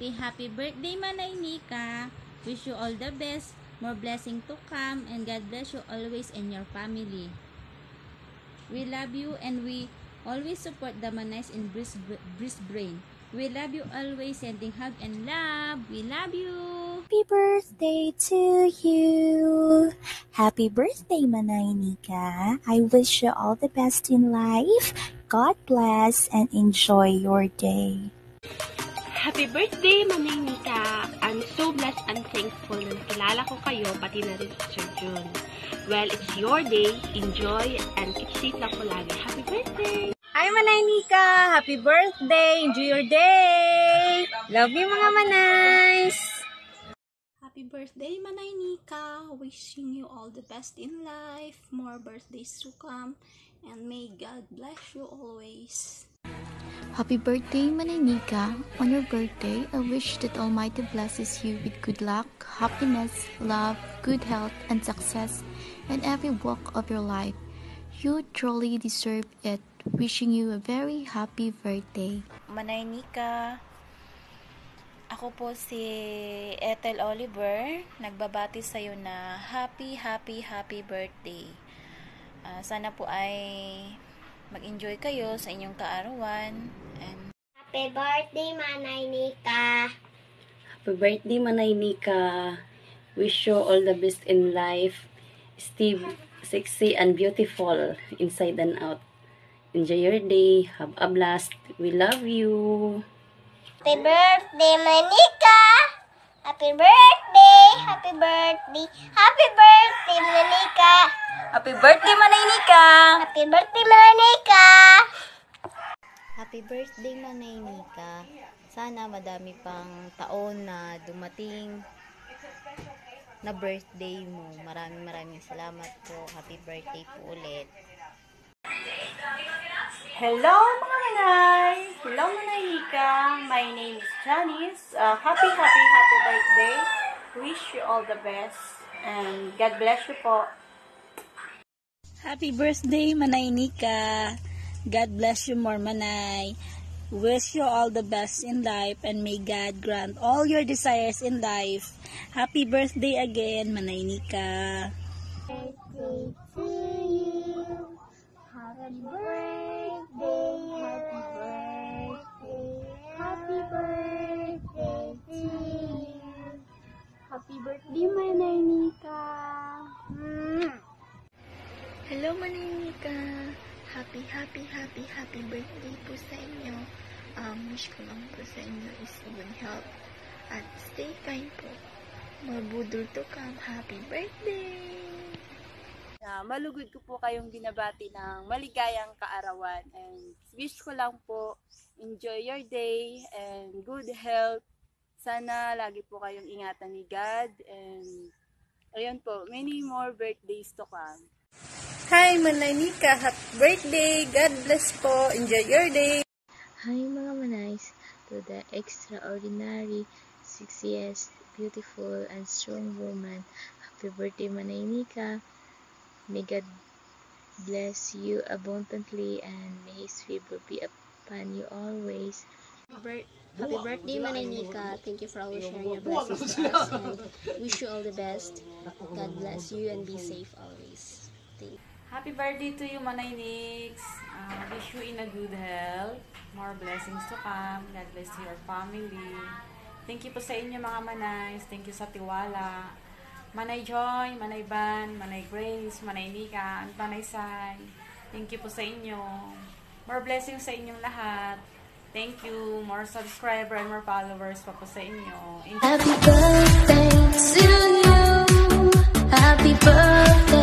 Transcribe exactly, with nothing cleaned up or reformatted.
happy, happy birthday, Manay Nica. Wish you all the best, more blessing to come, and God bless you always and your family. We love you and we always support the Manays in Brisbane. We love you always, sending hug and love. We love you. Happy birthday to you. Happy birthday, Manay Nica. I wish you all the best in life. God bless and enjoy your day. Happy birthday, Manay Nica. I'm so blessed and thankful na kilala ko kayo, pati na rin si Sir Jun. Well, it's your day. Enjoy and keep safe lang po lagi. Happy birthday! Hi, Manay Nica! Happy birthday! Enjoy your day! Love you, mga Manays! Happy birthday, Manay Nica! Wishing you all the best in life, more birthdays to come, and may God bless you always. Happy birthday, Manay Nica. On your birthday, I wish that Almighty blesses you with good luck, happiness, love, good health, and success in every walk of your life. You truly deserve it. Wishing you a very happy birthday. Manay Nica, ako po si Ethel Oliver, nagbabati sa iyo na happy, happy, happy birthday. Uh, sana po ay mag-enjoy kayo sa inyong kaarawan. And happy birthday, Manay Nica! Happy birthday, Manay Nica! Wish you all the best in life. Stay sexy and beautiful inside and out. Enjoy your day. Have a blast. We love you. Happy birthday, Manika! Happy birthday! Happy birthday! Happy birthday, Manika! Happy birthday, Manay Nica! Happy birthday, Manika! Happy birthday, Manay Nica. Sana madami pang taon na dumating na birthday mo. Maraming maraming salamat po. Happy birthday po ulit. Hello mga Manay! Hello Manay Nica! My name is Janice. Uh, happy, happy, happy birthday. Wish you all the best. And God bless you po. Happy birthday, Manay Nica. God bless you more, Manay. Wish you all the best in life and may God grant all your desires in life. Happy birthday again, Manay Nica. Birthday to you. Happy birthday, happy birthday, happy birthday to you. Happy birthday, Manay Nica! Mm. Hello, Manay Nica. Happy, happy, happy, happy birthday po sa inyo. Um, wish ko lang po sa inyo is good health at stay kind po. More budol to come. Happy birthday! Uh, malugod ko po kayong binabati ng maligayang kaarawan and wish ko lang po enjoy your day and good health. Sana lagi po kayong ingatan ni God and ayun po, many more birthdays to come. Hi, Manay Nica! Happy birthday! God bless po! Enjoy your day! Hi mga Manays, to the extraordinary, sexiest, beautiful, and strong woman. Happy birthday, Manay Nica! May God bless you abundantly and may His favor be upon you always. Happy birthday, Manay Nica. Thank you for always sharing your blessings to us and wish you all the best. God bless you and be safe always. Thank you. Happy birthday to you, Manay Nix. Uh, wish you in a good health. More blessings to come. God bless your family. Thank you po sa inyo mga Manays. Thank you sa tiwala. Manay Joy, Manay Ban, Manay Grace, Manay Nica, and Manay Sai. Thank you po sa inyo. More blessings sa inyong lahat. Thank you. More subscriber and more followers pa po sa inyo. Enjoy. Happy birthday to you. Happy birthday.